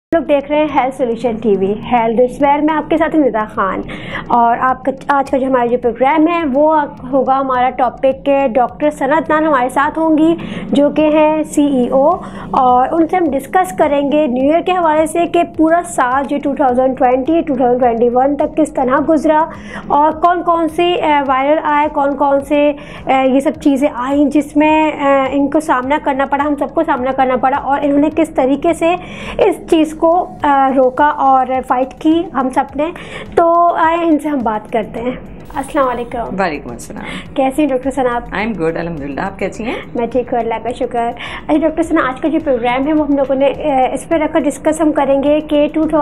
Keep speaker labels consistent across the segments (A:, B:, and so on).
A: लोग देख रहे हैं health solution TV. Health square में आपके साथ निदा खान। और आपका आज का जो हमारा जो प्रोग्राम है वो होगा हमारा टॉपिक के डॉक्टर सनत नान हमारे साथ होंगी जो कि हैं सीईओ, और उनसे हम डिस्कस करेंगे न्यू ईयर के हवाले से कि पूरा साल जो 2020-2021 तक किस तरह गुजरा और कौन कौन से वायरल आए, कौन कौन से ये सब चीज़ें आई जिसमें इनको सामना करना पड़ा, हम सबको सामना करना पड़ा, और इन्होंने किस तरीके से इस चीज़ को रोका और फाइट की हम सब ने। तो आए इनसे हम बात करते हैं। अस्सलाम वालेकुम।
B: वालेकुम अस्सलाम।
A: कैसी हैं डॉक्टर सना आप?
B: आई एम गुड अल्हम्दुलिल्लाह, आप कैसी हैं?
A: मैं ठीक हूँ, अल्लाह का शुक्र। अच्छा डॉक्टर सना, आज का जो प्रोग्राम है वो हम लोगों ने इस पर रखकर डिस्कस हम करेंगे कि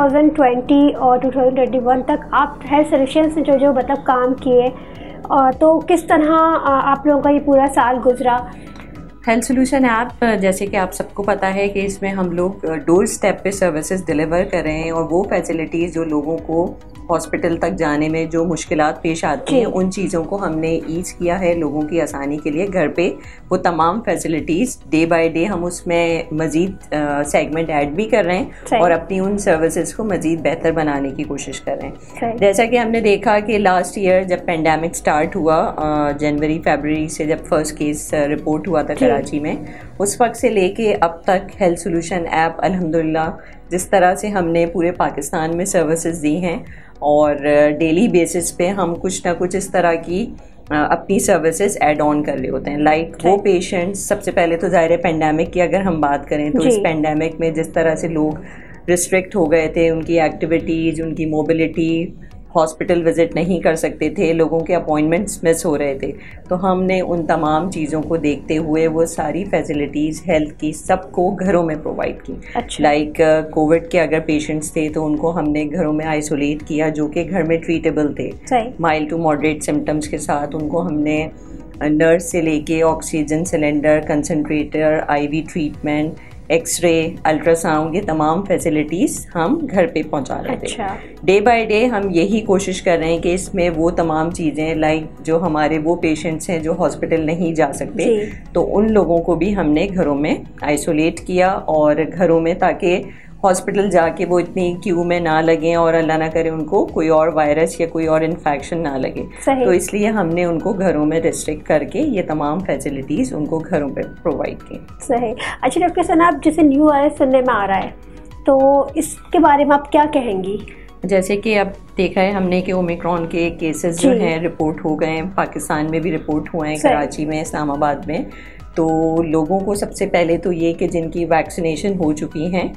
A: 2020 और 2021 तक आप हेल्थ सोल्यूशन से जो मतलब काम किए, और तो किस तरह आप लोगों का ये पूरा साल गुजरा।
B: हेल्थ सोल्यूशन ऐप, जैसे कि आप सबको पता है कि इसमें हम लोग डोर स्टेप पे सर्विसेज डिलीवर कर रहे हैं, और वो फैसिलिटीज़ जो लोगों को हॉस्पिटल तक जाने में जो मुश्किलात पेश आती हैं उन चीज़ों को हमने ईज़ किया है लोगों की आसानी के लिए। घर पे वो तमाम फैसिलिटीज़ डे बाय डे हम उसमें मज़ीद सेगमेंट ऐड भी कर रहे हैं और अपनी उन सर्विसेज को मज़ीद बेहतर बनाने की कोशिश कर रहे हैं। जैसा कि हमने देखा कि लास्ट ईयर जब पेंडेमिक स्टार्ट हुआ, जनवरी फरवरी से जब फर्स्ट केस रिपोर्ट हुआ था कराची में, उस वक्त से लेके अब तक हेल्थ सोल्यूशन ऐप अल्हम्दुलिल्लाह जिस तरह से हमने पूरे पाकिस्तान में सर्विसेज दी हैं और डेली बेसिस पे हम कुछ ना कुछ इस तरह की अपनी सर्विसेज ऐड ऑन कर रहे होते हैं। लाइक वो पेशेंट्स, सबसे पहले तो ज़ाहिर है पेंडेमिक की अगर हम बात करें तो इस पेंडेमिक में जिस तरह से लोग रिस्ट्रिक्ट हो गए थे, उनकी एक्टिविटीज़, उनकी मोबिलिटी, हॉस्पिटल विज़िट नहीं कर सकते थे, लोगों के अपॉइंटमेंट्स मिस हो रहे थे, तो हमने उन तमाम चीज़ों को देखते हुए वो सारी फैसिलिटीज़ हेल्थ की सबको घरों में प्रोवाइड की। लाइक कोविड के अगर पेशेंट्स थे तो उनको हमने घरों में आइसोलेट किया जो कि घर में ट्रीटेबल थे, माइल्ड टू मॉडरेट सिम्टम्स के साथ। उनको हमने नर्स से लेके oxygen cylinder, concentrator, IV treatment, X ray, ultrasound, ये तमाम फैसिलिटीज़ हम घर पे पहुंचा रहे थे। डे बाय डे हम यही कोशिश कर रहे हैं कि इसमें वो तमाम चीज़ें, लाइक जो हमारे वो पेशेंट्स हैं जो हॉस्पिटल नहीं जा सकते, तो उन लोगों को भी हमने घरों में आइसोलेट किया और घरों में, ताकि हॉस्पिटल जाके वो इतनी क्यू में ना लगें और अल्लाह ना करे उनको कोई और वायरस या कोई और इन्फेक्शन ना लगे। तो इसलिए हमने उनको घरों में रिस्ट्रिक्ट करके ये तमाम फैसिलिटीज़ उनको घरों पे प्रोवाइड की।
A: सही। अच्छा डॉक्टर सनाब, जैसे न्यू वायरस सुनने में आ रहा है तो इसके बारे में आप क्या कहेंगी?
B: जैसे कि अब देखा है हमने कि ओमिक्रॉन के केसेस जो हैं रिपोर्ट हो गए हैं, पाकिस्तान में भी रिपोर्ट हुए हैं, कराची में, इस्लामाबाद में। तो लोगों को सबसे पहले तो ये कि जिनकी वैक्सीनेशन हो चुकी हैं,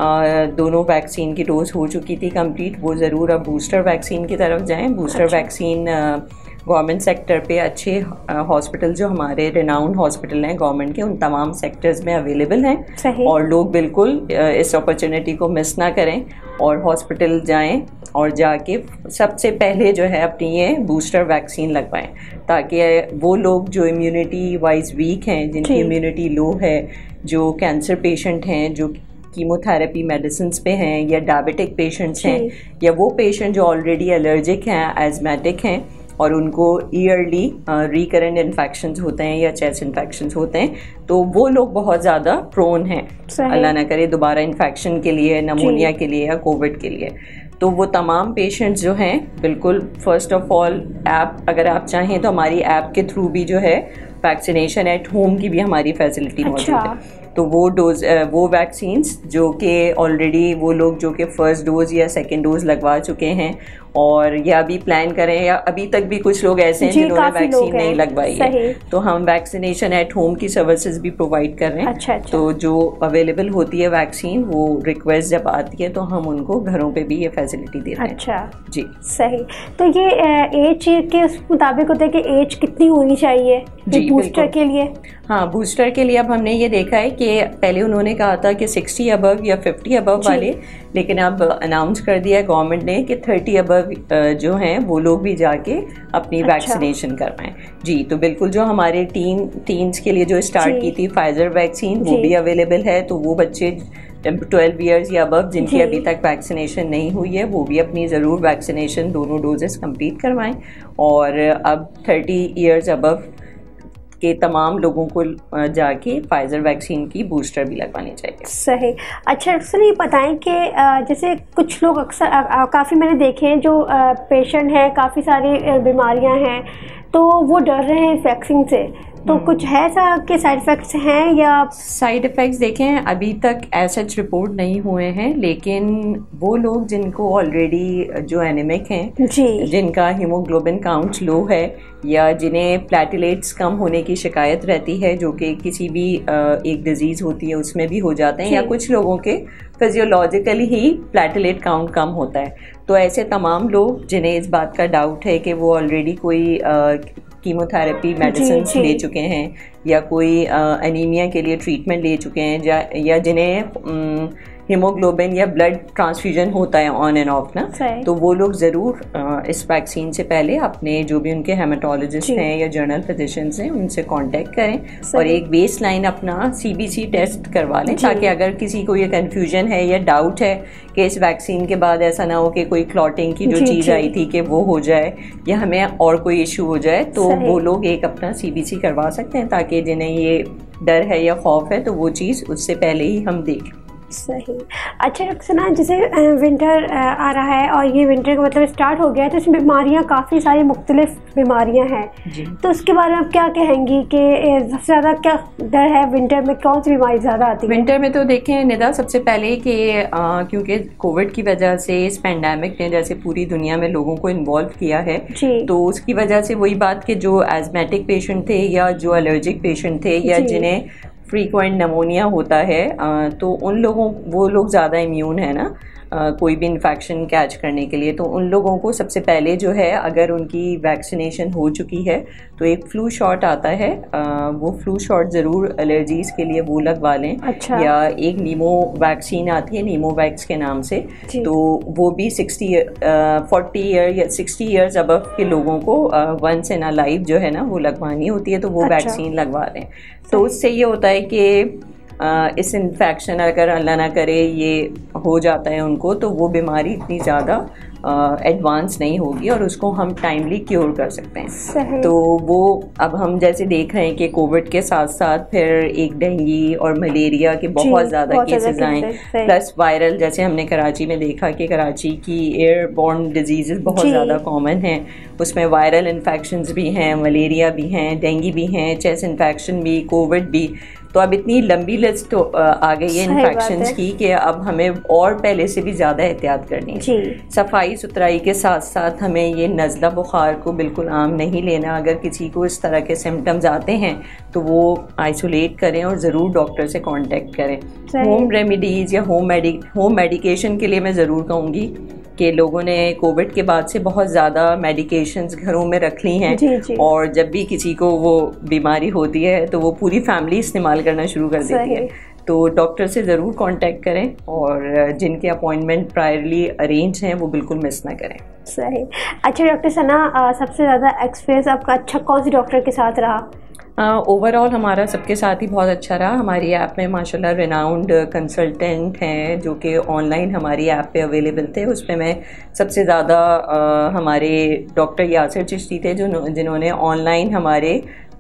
B: दोनों वैक्सीन की डोज हो चुकी थी कंप्लीट, वो ज़रूर अब बूस्टर वैक्सीन की तरफ जाएं। बूस्टर वैक्सीन गवर्नमेंट सेक्टर पे अच्छे हॉस्पिटल जो हमारे रिनाउंड हॉस्पिटल हैं गवर्नमेंट के, उन तमाम सेक्टर्स में अवेलेबल हैं, और लोग बिल्कुल इस अपॉर्चुनिटी को मिस ना करें और हॉस्पिटल जाएं और जाके सबसे पहले जो है अपनी ये बूस्टर वैक्सीन लगवाएं, ताकि वो लोग जो इम्यूनिटी वाइज वीक हैं, जिनकी इम्यूनिटी लो है, जो कैंसर पेशेंट हैं, जो कीमोथेरेपी मेडिसिन पे हैं, या डायबिटिक पेशेंट्स हैं, या वो पेशेंट जो ऑलरेडी एलर्जिक हैं, एजमेटिक हैं और उनको ईयरली रिकरेंट इन्फेक्शंस होते हैं या चेस्ट इन्फेक्शंस होते हैं, तो वो लोग बहुत ज़्यादा प्रोन हैं अल्लाह ना करे दोबारा इन्फेक्शन के लिए, नमोनिया के लिए या कोविड के लिए। तो वो तमाम पेशेंट्स जो हैं बिल्कुल, फर्स्ट ऑफ ऑल ऐप अगर आप चाहें तो हमारी ऐप के थ्रू भी जो है वैक्सीनेशन एट होम की भी हमारी फैसिलिटी मौजूद है। तो वो वैक्सीन्स जो कि ऑलरेडी वो लोग जो कि फ़र्स्ट डोज़ या सेकेंड डोज़ लगवा चुके हैं और या अभी प्लान करें, या अभी तक भी कुछ लोग ऐसे हैं जिन्होंने वैक्सीन नहीं लगवाई है, तो हम वैक्सीनेशन एट होम की सर्विसेज भी प्रोवाइड कर रहे हैं। तो जो अवेलेबल होती है वैक्सीन, वो रिक्वेस्ट जब आती है तो हम उनको घरों पे भी ये फैसिलिटी दे रहे हैं। जी सही।
A: तो ये एज के मुताबिक होता है कि एज कितनी होनी चाहिए बूस्टर के लिए?
B: हाँ, बूस्टर के लिए अब हमने ये देखा है कि पहले उन्होंने कहा था कि 60 अबव या 50 अबव वाले, लेकिन अब अनाउंस कर दिया है गवर्नमेंट ने कि 30 अबव जो हैं वो लोग भी जाके अपनी वैक्सीनेशन करवाएं। जी, तो बिल्कुल जो हमारे टीन्स के लिए जो स्टार्ट की थी फाइजर वैक्सीन, वो भी अवेलेबल है। तो वो बच्चे 12 ईयर्स या अबव जिनकी अभी तक वैक्सीनेशन नहीं हुई है, वो भी अपनी ज़रूर वैक्सीनेशन दोनों डोजेस कंप्लीट करवाएं। और अब 30 ईयर्स अबव कि तमाम लोगों को जाके फाइजर वैक्सीन की बूस्टर भी लगवानी चाहिए।
A: सही। अच्छा डॉक्टर ये बताएं कि जैसे कुछ लोग अक्सर काफ़ी मैंने देखे हैं जो पेशेंट हैं, काफ़ी सारी बीमारियां हैं, तो वो डर रहे हैं वैक्सीन से, तो कुछ है ऐसा कि साइड इफ़ेक्ट्स हैं? या
B: साइड इफ़ेक्ट्स देखें अभी तक ऐसा रिपोर्ट नहीं हुए हैं, लेकिन वो लोग जिनको ऑलरेडी जो एनीमिक हैं
A: जी,
B: जिनका हीमोग्लोबिन काउंट लो है या जिन्हें प्लेटलेट्स कम होने की शिकायत रहती है, जो कि किसी भी एक डिजीज़ होती है उसमें भी हो जाते हैं, या कुछ लोगों के फिजियोलॉजिकली ही प्लेटलेट काउंट कम होता है, तो ऐसे तमाम लोग जिन्हें इस बात का डाउट है कि वो ऑलरेडी कोई कीमोथेरेपी मेडिसिन ले चुके हैं या कोई एनीमिया के लिए ट्रीटमेंट ले चुके हैं, या जिन्हें हीमोग्लोबिन या ब्लड ट्रांसफ्यूजन होता है ऑन एंड ऑफ ना, तो वो लोग ज़रूर इस वैक्सीन से पहले अपने जो भी उनके हेमाटोलॉजिस्ट हैं या जर्नल फिजिशियंस हैं उनसे कांटेक्ट करें और एक बेस लाइन अपना CBC टेस्ट करवा लें, ताकि अगर किसी को ये कन्फ्यूजन है या डाउट है कि इस वैक्सीन के बाद ऐसा ना हो कि कोई क्लॉटिंग की जो चीज़ आई थी कि वो हो जाए या हमें और कोई इशू हो जाए, तो वो लोग एक अपना CBC करवा सकते हैं, ताकि जिन्हें ये डर है या खौफ है तो वो चीज़ उससे पहले ही हम देखें।
A: सही। अच्छा डॉक्टर सना, जैसे विंटर आ रहा है और ये विंटर का मतलब स्टार्ट हो गया है, तो इसमें बीमारियां काफ़ी सारी मुख्तलिफ बीमारियां हैं, तो उसके बारे में आप क्या कहेंगी कि सबसे ज़्यादा क्या डर है विंटर में, कौन सी बीमारी ज़्यादा आती है?
B: विंटर में तो देखें निदा, सबसे पहले कि क्योंकि कोविड की वजह से इस पेंडेमिक ने जैसे पूरी दुनिया में लोगों को इन्वॉल्व किया है, तो उसकी वजह से वही बात कि जो एजमेटिक पेशेंट थे या जो एलर्जिक पेशेंट थे या जिन्हें फ्रीक्वेंट नमोनिया होता है, तो उन लोगों वो लोग ज़्यादा इम्यून है ना कोई भी इन्फेक्शन कैच करने के लिए, तो उन लोगों को सबसे पहले जो है अगर उनकी वैक्सीनेशन हो चुकी है तो एक फ्लू शॉट आता है, वो फ्लू शॉट ज़रूर एलर्जीज़ के लिए वो लगवा लें।
A: अच्छा।
B: या एक नीमो वैक्सीन आती है नीमोवैक्स के नाम से, तो वो भी 40 ईयर या 60 ईयर्स अबव के लोगों को वंस इन अ लाइफ जो है ना वो लगवानी होती है, तो वो वैक्सीन लगवा लें। तो उससे ये होता है कि इस इन्फेक्शन अगर अल्लाह ना करे ये हो जाता है उनको, तो वो बीमारी इतनी ज़्यादा एडवांस नहीं होगी और उसको हम टाइमली क्योर कर सकते हैं। तो वो अब हम जैसे देख रहे हैं कि कोविड के साथ साथ फिर एक डेंगू और मलेरिया के बहुत ज़्यादा केसेस आए, प्लस वायरल, जैसे हमने कराची में देखा कि कराची की एयरबॉर्न डिजीज़ बहुत ज़्यादा कॉमन हैं, उसमें वायरल इन्फेक्शंस भी हैं, मलेरिया भी हैं, डेंगू भी हैं, चेस्ट इन्फेक्शन भी, कोविड भी। तो अब इतनी लंबी लिस्ट आ गई है इन्फेक्शंस की कि अब हमें और पहले से भी ज़्यादा एहतियात करनी है। सफाई सुथराई के साथ साथ हमें ये नज़ला बुखार को बिल्कुल आम नहीं लेना। अगर किसी को इस तरह के सिम्टम्स आते हैं तो वो आइसोलेट करें और ज़रूर डॉक्टर से कांटेक्ट करें। होम रेमेडीज़ या होम मेडिकेशन के लिए मैं ज़रूर कहूँगी कि लोगों ने कोविड के बाद से बहुत ज़्यादा मेडिकेशंस घरों में रख ली हैं, और जब भी किसी को वो बीमारी होती है तो वो पूरी फैमिली इस्तेमाल करना शुरू कर देती है। तो डॉक्टर से ज़रूर कांटेक्ट करें और जिनके अपॉइंटमेंट प्रायरली अरेंज हैं वो बिल्कुल मिस ना करें।
A: सही। अच्छा डॉक्टर सना, सबसे ज़्यादा एक्सपीरियंस आपका अच्छा कौन सी डॉक्टर के साथ रहा?
B: ओवरऑल हमारा सबके साथ ही बहुत अच्छा रहा। हमारी ऐप में माशाल्लाह रिनाउंड कंसल्टेंट हैं जो कि ऑनलाइन हमारी ऐप पे अवेलेबल थे। उसमें मैं सबसे ज़्यादा हमारे डॉक्टर यासिर चिश्ती थे जिन्होंने ऑनलाइन हमारे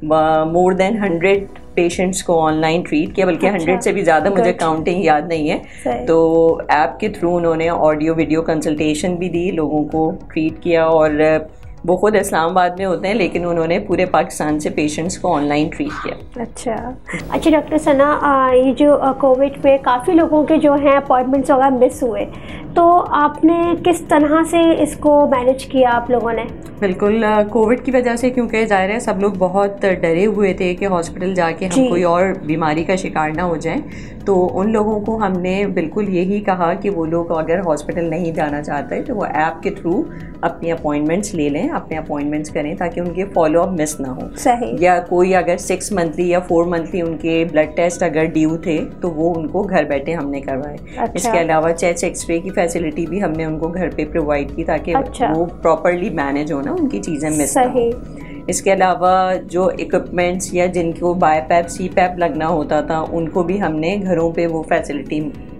B: मोर देन 100 पेशेंट्स को ऑनलाइन ट्रीट किया, बल्कि 100 से भी ज़्यादा, मुझे काउंटिंग याद नहीं है। तो ऐप के थ्रू उन्होंने ऑडियो वीडियो कंसल्टेशन भी दी, लोगों को ट्रीट किया, और वो खुद इस्लामाबाद में होते हैं लेकिन उन्होंने पूरे पाकिस्तान से पेशेंट्स को ऑनलाइन ट्रीट किया।
A: अच्छा डॉक्टर सना, ये जो कोविड में काफ़ी लोगों के जो हैं अपॉइंटमेंट्स वगैरह मिस हुए, तो आपने किस तरह से इसको मैनेज किया आप लोगों ने?
B: बिल्कुल, कोविड की वजह से, क्योंकि ज़ाहिर है सब लोग बहुत डरे हुए थे कि हॉस्पिटल जाके हम कोई और बीमारी का शिकार ना हो जाएं, तो उन लोगों को हमने बिल्कुल यही कहा कि वो लोग अगर हॉस्पिटल नहीं जाना चाहते तो वो ऐप के थ्रू अपनी अपॉइंटमेंट्स ले लें, अपने अपॉइंटमेंट्स करें ताकि उनके फॉलोअप मिस ना हो। या कोई अगर 6 मंथली या 4 मंथली उनके ब्लड टेस्ट अगर ड्यू थे तो वो उनको घर बैठे हमने करवाए। इसके अलावा चेस्ट एक्सरे की फैसिलिटी भी हमने उनको घर पे प्रोवाइड की ताकि वो प्रॉपरली मैनेज हो ना, उनकी चीज़ें मिस ना हो। इसके अलावा जो इक्विपमेंट्स या जिनको बाईपैप CPAP लगना होता था उनको भी हमने घरों पे वो फैसिलिटी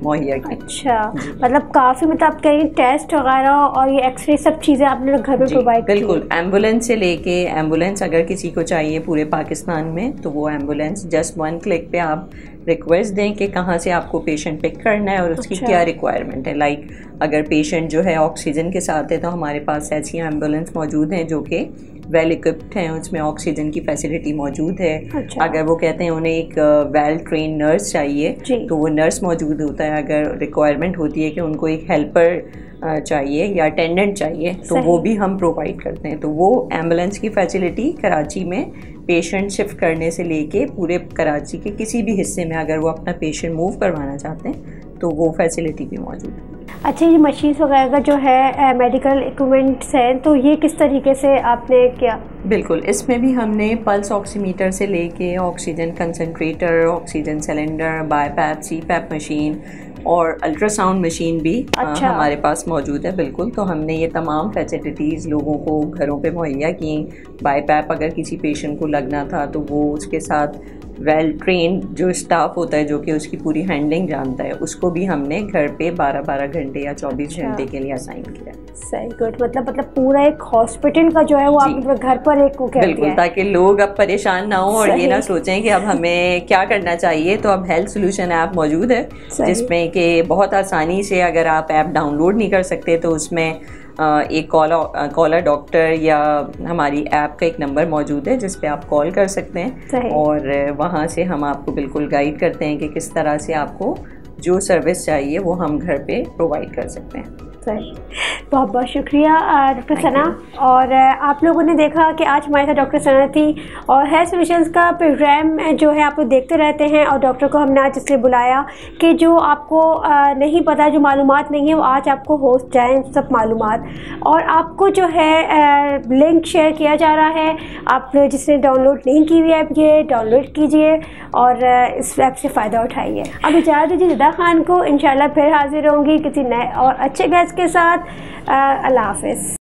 B: मुहैया की।
A: अच्छा, मतलब काफ़ी, मतलब आप कहीं टेस्ट वगैरह और ये एक्सरे सब चीज़ें आपने घर में प्रोवाइड की?
B: बिल्कुल, एम्बुलेंस से लेके, एम्बुलेंस अगर किसी को चाहिए पूरे पाकिस्तान में तो वो एम्बुलेंस जस्ट 1 क्लिक पे आप रिक्वेस्ट दें कि कहाँ से आपको पेशेंट पिक करना है और उसकी क्या रिक्वायरमेंट है। लाइक अगर पेशेंट जो है ऑक्सीजन के साथ है तो हमारे पास ऐसी एम्बुलेंस मौजूद हैं जो कि वेल इक्विप्ड हैं, उसमें ऑक्सीजन की फैसिलिटी मौजूद है। अगर वो कहते हैं उन्हें एक वेल ट्रेन नर्स चाहिए तो वो नर्स मौजूद होता है। अगर रिक्वायरमेंट होती है कि उनको एक हेल्पर चाहिए या अटेंडेंट चाहिए तो वो भी हम प्रोवाइड करते हैं। तो वो एम्बुलेंस की फैसिलिटी कराची में पेशेंट शिफ्ट करने से लेके पूरे कराची के किसी भी हिस्से में अगर वो अपना पेशेंट मूव करवाना चाहते हैं तो वो फैसिलिटी भी मौजूद है।
A: अच्छा, ये मशीन वगैरह का जो है मेडिकल इक्विपमेंट्स हैं तो ये किस तरीके से आपने किया?
B: बिल्कुल, इसमें भी हमने पल्स ऑक्सीमीटर से लेके oxygen concentrator, oxygen cylinder, BiPAP, CPAP machine और अल्ट्रासाउंड मशीन भी हमारे पास मौजूद है। बिल्कुल, तो हमने ये तमाम फैसिलिटीज़ लोगों को घरों पे मुहैया की। बाईपैप अगर किसी पेशेंट को लगना था तो वो उसके साथ वेल ट्रेन जो स्टाफ होता है जो कि उसकी पूरी हैंडलिंग जानता है उसको भी हमने घर पे 12-12 घंटे या 24 घंटे के लिए असाइन किया।
A: सही, गुड। मतलब पूरा एक हॉस्पिटल का जो है वो आपने घर पर एक
B: बिल्कुल, ताकि लोग अब परेशान ना हो और ये ना सोचें कि अब हमें क्या करना चाहिए। तो अब हेल्थ सोल्यूशन ऐप मौजूद है जिसमें कि बहुत आसानी से, अगर आप ऐप डाउनलोड नहीं कर सकते तो उसमें एक कॉलर डॉक्टर या हमारी ऐप का एक नंबर मौजूद है जिस पे आप कॉल कर सकते हैं और वहाँ से हम आपको बिल्कुल गाइड करते हैं कि किस तरह से आपको जो सर्विस चाहिए वो हम घर पे प्रोवाइड कर सकते हैं।
A: सही, बहुत बहुत शुक्रिया डॉक्टर सना। और आप लोगों ने देखा कि आज हमारे साथ डॉक्टर सना थी और हेल्थ सोल्यूशंस का प्रोग्राम जो है आप लोग देखते रहते हैं और डॉक्टर को हमने आज इसलिए बुलाया कि जो आपको नहीं पता, जो मालूमात नहीं है वो आज आपको हो जाए सब मालूमात। और आपको जो है लिंक शेयर किया जा रहा है, आप जिसने डाउनलोड नहीं की हुई ऐप ये डाउनलोड कीजिए और इस ऐप से फ़ायदा उठाइए। अब इजाज़त दीजिए निदा खान को, इंशाल्लाह फिर हाजिर होंगी किसी नए और अच्छे गेस्ट के साथ। अल्लाह हाफ़िज़।